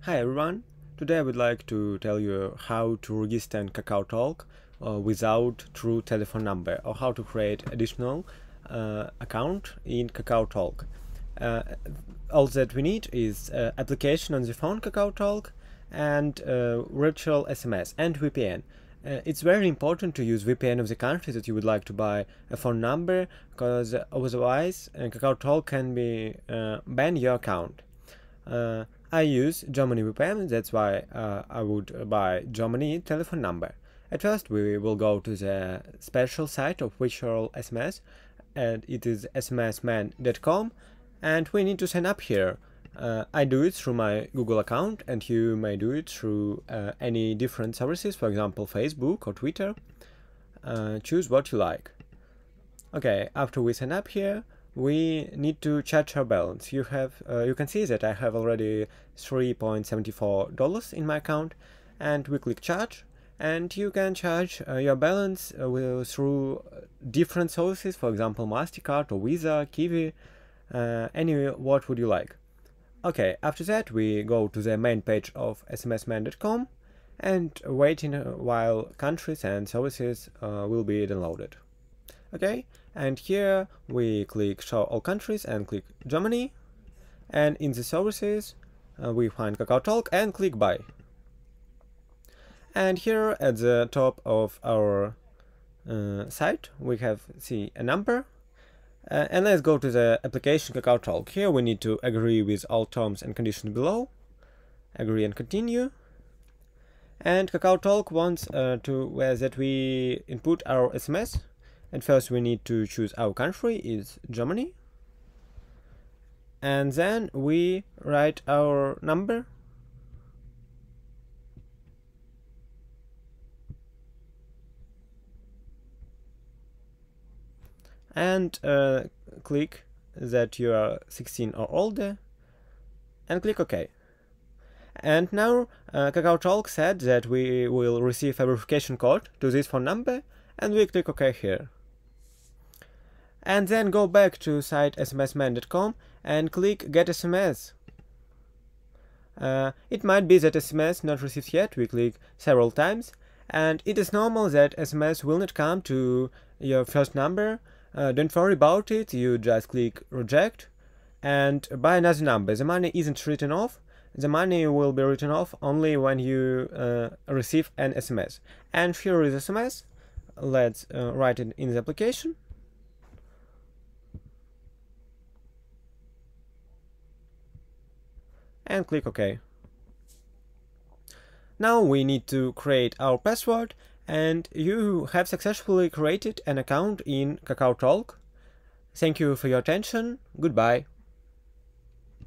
Hi everyone, today I would like to tell you how to register in KakaoTalk without true telephone number, or how to create additional account in KakaoTalk. All that we need is application on the phone KakaoTalk and virtual SMS and VPN. It's very important to use VPN of the country that you would like to buy a phone number, because otherwise KakaoTalk can be ban your account. I use Germany VPN, that's why I would buy Germany telephone number. At first we will go to the special site of virtual SMS, and it is SMS-MAN.com, and we need to sign up here. I do it through my Google account, and you may do it through any different services, for example Facebook or Twitter. Choose what you like. Okay, after we sign up here, we need to charge our balance. You can see that I have already $3.74 in my account, and we click charge, and you can charge your balance through different sources, for example MasterCard or Visa, Kiwi, what would you like. Okay, after that we go to the main page of SMS-MAN.com and waiting while countries and services will be downloaded. Okay, and here we click show all countries and click Germany, and in the services we find KakaoTalk and click buy. And here at the top of our site we have a number, and let's go to the application KakaoTalk. Here we need to agree with all terms and conditions below, agree and continue. And KakaoTalk wants that we input our SMS. And first we need to choose our country is Germany, and then we write our number, and click that you are 16 or older and click OK. And now KakaoTalk said that we will receive a verification code to this phone number, and we click OK here. And then go back to site SMS-MAN.com and click Get SMS. It might be that SMS not received yet. We click several times, and it is normal that SMS will not come to your first number. Don't worry about it, you just click Reject and buy another number. The money isn't written off. The money will be written off only when you receive an SMS. And here is SMS. Let's write it in the application. And click OK. Now we need to create our password, and you have successfully created an account in KakaoTalk. Thank you for your attention. Goodbye.